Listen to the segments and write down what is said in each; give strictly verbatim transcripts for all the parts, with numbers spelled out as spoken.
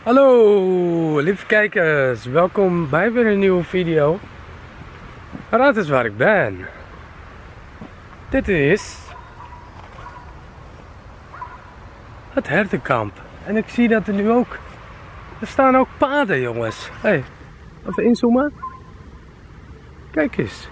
Hallo lieve kijkers, welkom bij weer een nieuwe video. Raad eens waar ik ben. Dit is het hertenkamp. En ik zie dat er nu ook, er staan ook paarden jongens. Hé, hey, even inzoomen. Kijk eens.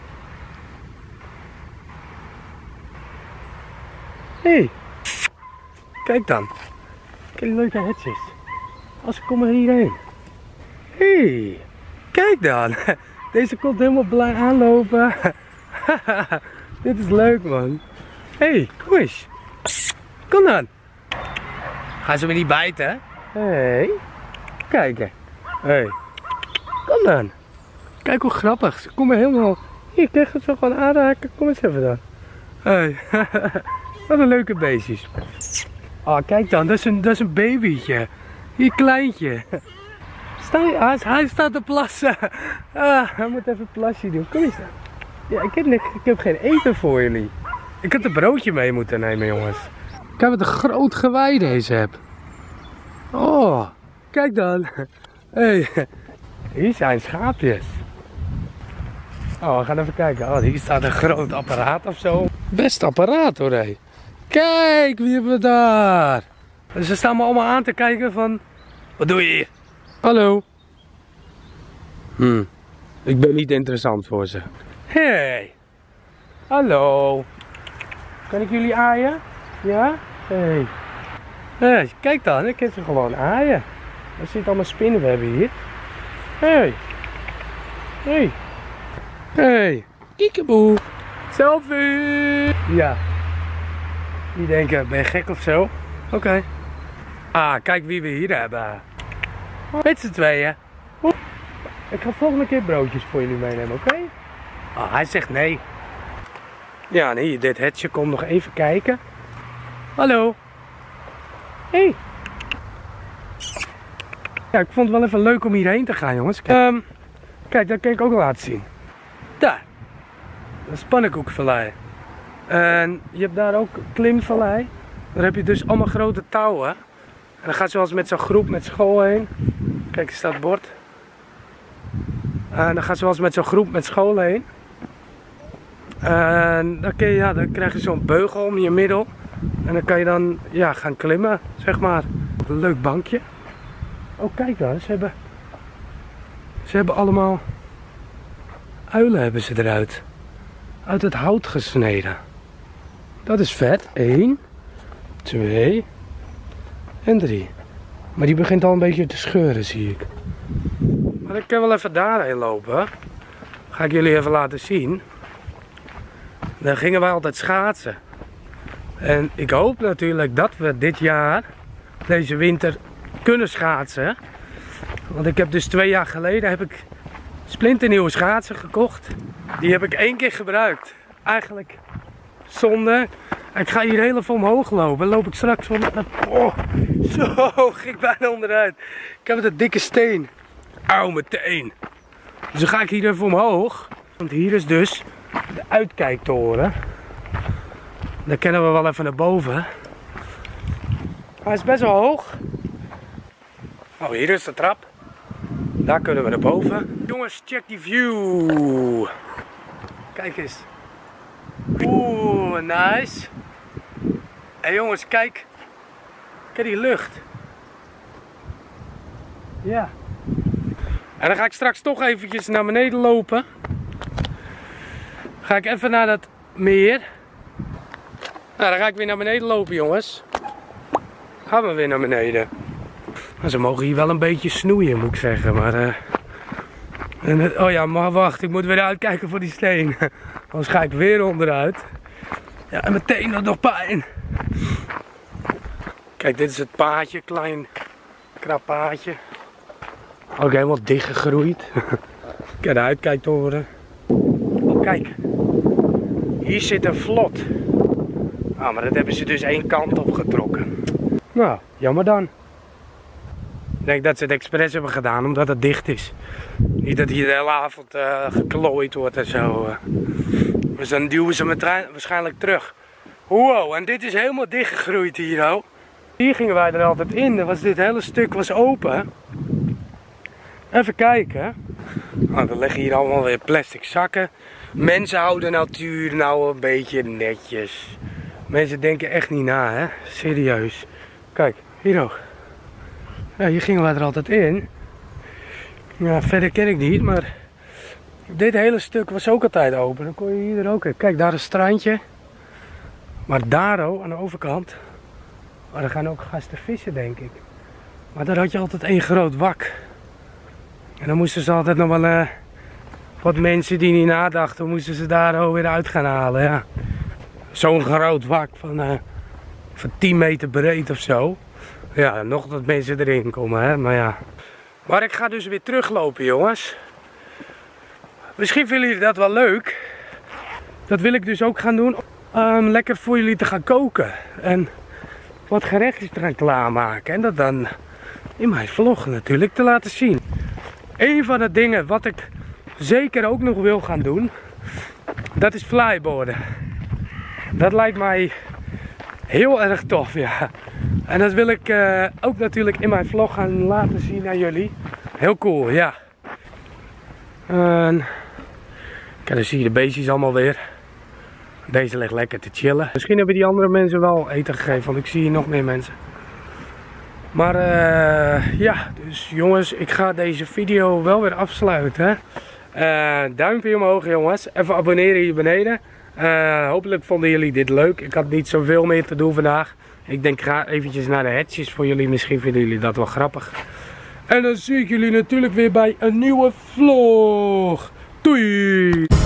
Hé, hey. Kijk dan. Kijk die leuke hetjes. Als ik kom er hierheen. Hé, hey, kijk dan. Deze komt helemaal blij aanlopen. Dit is leuk man. Hé, hey, kom eens. Kom dan. Gaan ze me niet bijten? Hé, hey. Kijk. Hé, hey. Kom dan. Kijk hoe grappig. Ze komen helemaal. Hier, ik krijg het zo gewoon aanraken. Kom eens even dan. Hé, hey. Wat een leuke beestjes. Oh, kijk dan. Dat is een, dat is een babytje. Hier, kleintje. Sta je, hij, hij staat te plassen. Ah, hij moet even een plasje doen. Kom eens dan. Ja, ik heb, ik heb geen eten voor jullie. Ik had een broodje mee moeten nemen, jongens. Kijk wat een groot gewei deze heb. Oh, kijk dan. Hey, hier zijn schaapjes. Oh, we gaan even kijken. Oh, hier staat een groot apparaat of zo. Best apparaat hoor, hé. Kijk, wie hebben we daar? Dus ze staan me allemaal aan te kijken van... Wat doe je hier? Hallo. Hm. Ik ben niet interessant voor ze. Hey. Hallo. Kan ik jullie aaien? Ja? Hey. Hey, kijk dan, ik kan ze gewoon aaien. Er zitten allemaal spinnenwebben hier. Hey. Hey. Hey. Kiekeboe. Selfie. Ja. Die denken, ben je gek of zo? Oké. Okay. Ah, kijk wie we hier hebben. Met z'n tweeën. Ik ga volgende keer broodjes voor jullie meenemen, oké? Okay? Oh, hij zegt nee. Ja, nee, dit hetje komt nog even kijken. Hallo. Hey. Ja, ik vond het wel even leuk om hierheen te gaan, jongens. Um, kijk, dat kan ik ook laten zien. Daar. Dat is pannenkoekvallei. En je hebt daar ook klimvallei. Daar heb je dus allemaal grote touwen. En dan gaat ze wel eens met zo'n groep met school heen. Kijk, er staat het bord. En dan gaat ze wel eens met zo'n groep met school heen. En dan, kun je, ja, dan krijg je zo'n beugel om je middel. En dan kan je dan ja, gaan klimmen, zeg maar. Een leuk bankje. Oh, kijk dan. Ze hebben, ze hebben allemaal uilen hebben ze eruit. Uit het hout gesneden. Dat is vet. één, twee en drie. Maar die begint al een beetje te scheuren, zie ik. Maar ik kan wel even daarheen lopen. Ga ik jullie even laten zien. Dan gingen wij altijd schaatsen. En ik hoop natuurlijk dat we dit jaar, deze winter, kunnen schaatsen. Want ik heb dus twee jaar geleden heb ik splinternieuwe schaatsen gekocht. Die heb ik één keer gebruikt. Eigenlijk zonde. Ik ga hier heel even omhoog lopen. Dan loop ik straks van... Oh, zo, ging ik bijna onderuit. Ik heb het een dikke steen. Auw, mijn teen. Dus dan ga ik hier even omhoog. Want hier is dus de uitkijktoren. Daar kennen we wel even naar boven. Hij is best wel hoog. Oh, hier is de trap. Daar kunnen we naar boven. Jongens, check die view. Kijk eens. Oeh, nice. En jongens, kijk. Kijk die lucht. Ja. En dan ga ik straks toch eventjes naar beneden lopen. Ga ik even naar dat meer. Nou, dan ga ik weer naar beneden lopen, jongens. Gaan we weer naar beneden. Nou, ze mogen hier wel een beetje snoeien, moet ik zeggen. Maar, uh... en, oh ja, maar wacht. Ik moet weer uitkijken voor die steen. Anders ga ik weer onderuit. Ja, en meteen nog nog pijn. Kijk, dit is het paadje. Klein krap paadje. Ook helemaal dichtgegroeid. Kijk, de uitkijktoren. Oh, kijk. Hier zit een vlot. Ah, maar dat hebben ze dus één kant op getrokken. Nou, jammer dan. Ik denk dat ze het expres hebben gedaan omdat het dicht is. Niet dat hier de hele avond uh, geklooid wordt en zo. Uh. Dus dan duwen ze me waarschijnlijk terug. Wow, en dit is helemaal dichtgegroeid hier, oh. Hier gingen wij er altijd in. Dat was, dit hele stuk was open. Even kijken. Nou, dan liggen hier allemaal weer plastic zakken. Mensen houden natuur nou een beetje netjes. Mensen denken echt niet na, hè. Serieus. Kijk, hier ook. Ja, hier gingen wij er altijd in. Ja, verder ken ik niet, maar dit hele stuk was ook altijd open. Dan kon je hier er ook in. Kijk, daar een strandje. Maar daar ook, aan de overkant, maar er gaan ook gasten vissen, denk ik. Maar daar had je altijd één groot wak. En dan moesten ze altijd nog wel uh, wat mensen die niet nadachten, moesten ze daar ook weer uit gaan halen. Ja. Zo'n groot wak van, uh, van tien meter breed of zo. Ja, nog dat mensen erin komen, hè, maar ja. Maar ik ga dus weer teruglopen, jongens. Misschien vinden jullie dat wel leuk. Dat wil ik dus ook gaan doen. Um, lekker voor jullie te gaan koken. En wat gerechtjes te gaan klaarmaken. En dat dan in mijn vlog natuurlijk te laten zien. Een van de dingen wat ik zeker ook nog wil gaan doen. Dat is flyboarden. Dat lijkt mij heel erg tof, ja. En dat wil ik uh, ook natuurlijk in mijn vlog gaan laten zien aan jullie. Heel cool, ja. En kijk, dan zie je de beestjes allemaal weer. Deze ligt lekker te chillen. Misschien hebben die andere mensen wel eten gegeven, want ik zie hier nog meer mensen. Maar uh, ja, dus jongens, ik ga deze video wel weer afsluiten. Uh, duimpje omhoog, jongens. Even abonneren hier beneden. Uh, hopelijk vonden jullie dit leuk. Ik had niet zoveel meer te doen vandaag. Ik denk, ga eventjes naar de hatches voor jullie. Misschien vinden jullie dat wel grappig. En dan zie ik jullie natuurlijk weer bij een nieuwe vlog. Doei!